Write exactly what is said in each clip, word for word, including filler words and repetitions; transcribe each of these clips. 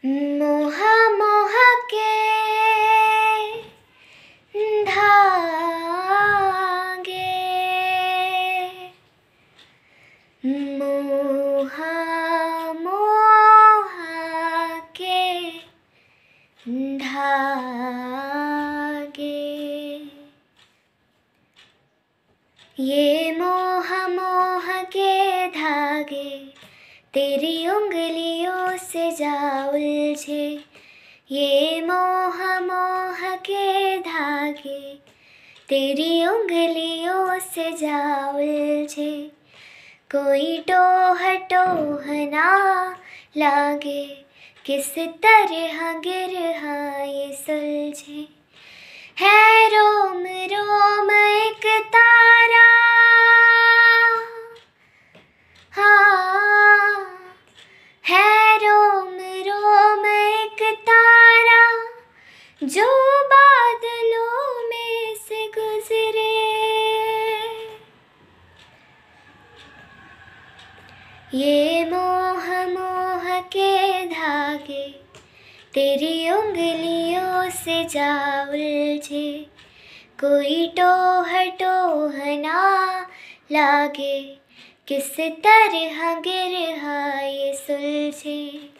मोह मोह के धागे, मोह मोह के धागे। ये मोह मोह के धागे तेरी उंगलियों से जा उलझे। ये मोह मोह के धागे तेरी उंगलियों से जा उलझे। कोई टोह टोह ना लागे, किस तरह गिरहा ये सुलझे। है रोम रोम एक तारा, हाँ है रोम रोम एक तारा, जो बादलों में से गुजरे। ये मोह मोह के धागे तेरी उंगलियों से जा उलझे। कोई टोह टोह ना लागे, किस तरह गिरहा ये सुलझे।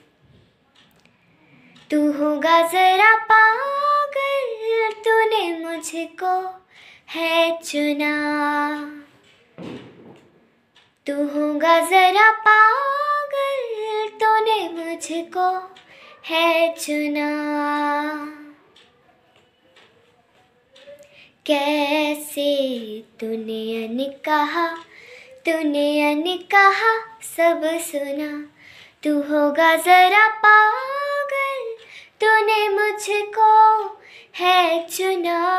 तू होगा जरा पागल, तूने मुझको है चुना। तू होगा जरा पागल, तूने मुझको है चुना। कैसे तूने अनकहा, तूने अनकहा सब सुना। तू होगा जरा पागल, तूने मुझको है चुना।